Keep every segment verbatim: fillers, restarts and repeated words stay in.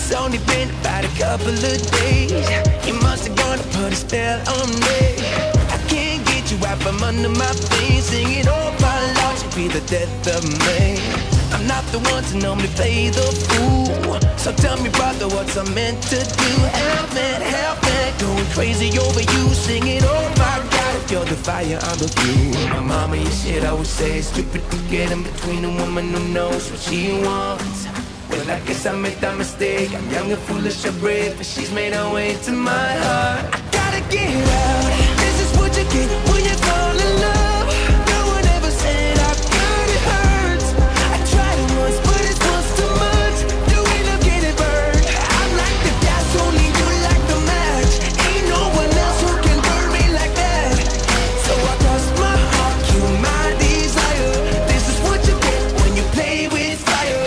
It's only been about a couple of days. You must have gone to put a spell on me. I can't get you out from under my feet. Singing, oh my Lord, you be the death of me. I'm not the one to normally play the fool. So tell me, brother, what's I meant to do? Help me, help me, going crazy over you. Singing, oh my God, if you're the fire, I'm the fuel. My mama, you shit, I would say it's stupid to get in between a woman who knows what she wants. Well, I guess I made that mistake. I'm young and foolish, I'm brave, but she's made her way to my heart. I gotta get out. This is what you get when you fall in love. No one ever said how good it hurts. I tried it once, but it's once too much. Do end up getting burned. I'm like the gas, only you like the match. Ain't no one else who can burn me like that. So I cross my heart, kill my desire. This is what you get when you play with fire.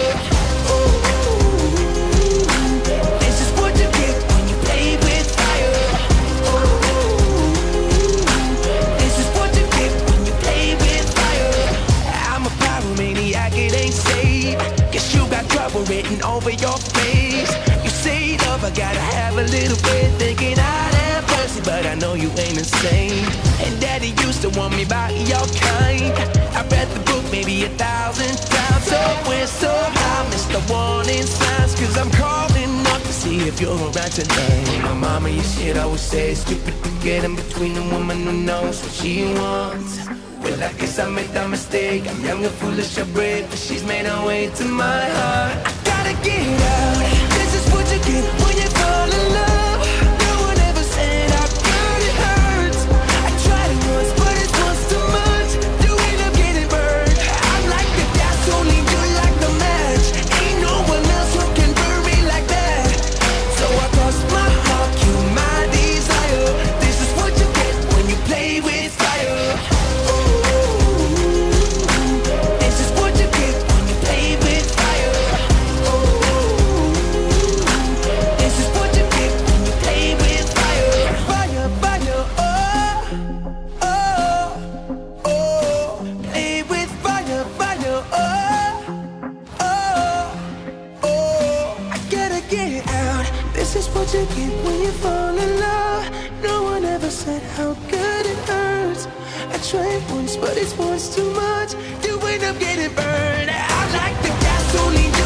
Written over your face. You say love, I gotta have a little bit. Thinking I'd have mercy, but I know you ain't insane. And daddy used to want me by your kind. I read the book maybe a thousand times. So when so I miss the warning signs, cause I'm calling up to see if you're around tonight. My mama, you shit, I would say it's stupid to get in between a woman who knows what she wants. Well, I guess I made that mistake. I'm young and foolish, I'm brave, but she's made her way to my heart. I gotta get out. This is what you get when you fall in love. No one ever said how good it hurts. I tried it once, but it's once too much. Do end up getting burned. I'm like the gas, only you like the match. Ain't no one else who can burn me like that. So I cross my heart, kill my desire. This is what you get when you play with fire. This is what you get when you fall in love. No one ever said how good it hurts. I tried once, but it's once too much. You end up getting burned. I like the gas, only